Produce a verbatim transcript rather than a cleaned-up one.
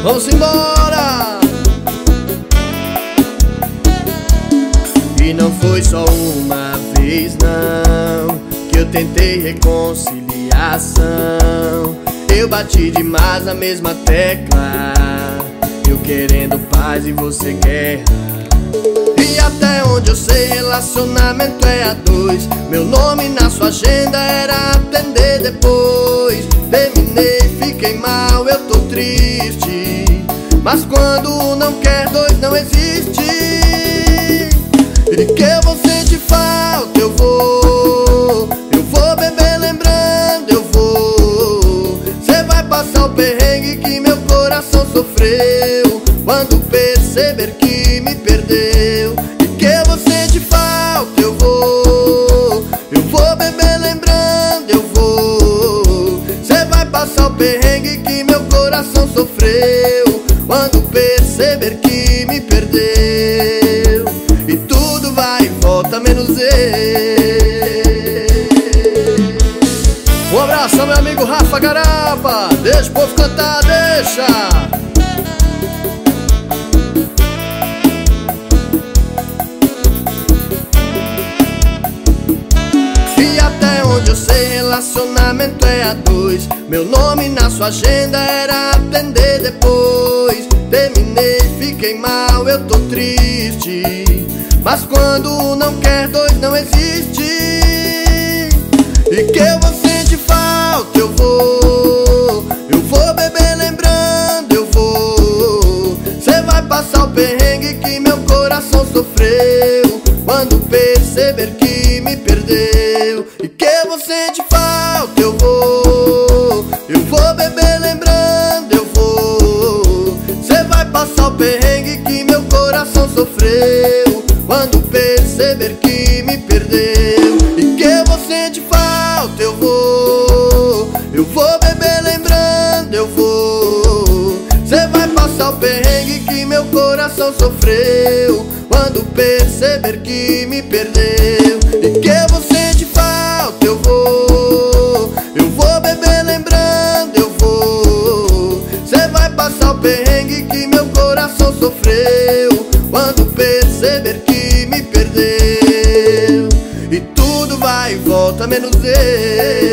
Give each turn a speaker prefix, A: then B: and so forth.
A: Vamos embora! E não foi só uma vez não que eu tentei reconciliação. Eu bati demais na mesma tecla, eu querendo paz e você guerra. E até onde eu sei, relacionamento é a dois. Meu nome na sua agenda era atender depois. Terminei, fiquei mal, eu tô triste, mas quando um não quer, dois não existe. E que eu vou sentir falta, eu vou. Eu vou beber lembrando, eu vou. Cê vai passar o perrengue que meu coração sofreu quando perceber que me perdeu. E que eu vou sentir falta, eu vou. Eu vou beber lembrando, eu vou. Cê vai passar o perrengue que meu coração sofreu quando perceber que me perdeu. E tudo vai e volta menos eu. Um abraço ao meu amigo Rafa Garapa. Deixa o povo cantar, deixa. E até onde eu sei, relacionamento é a dois. Meu nome na sua agenda era atender depois. Terminei, fiquei mal, eu tô triste, mas quando um não quer, dois não existe. E que eu vou sentir falta, eu vou. Eu vou beber lembrando, eu vou. Cê vai passar o perrengue que meu coração sofreu quando perceber que me perdeu. E que eu vou sentir falta, eu vou. Eu vou beber lembrando, eu vou. Cê vai passar o perrengue que meu coração sofreu quando perceber que me perdeu. E que eu vou sentir falta, eu vou. Eu vou beber lembrando, eu vou. Cê vai passar o perrengue que meu coração sofreu quando perceber que me perdeu. E que eu vou sentir falta, eu vou. Eu vou beber lembrando, eu vou. Cê vai passar o perrengue que meu coração sofreu quando perceber que me perdeu. E tudo vai e volta menos eu.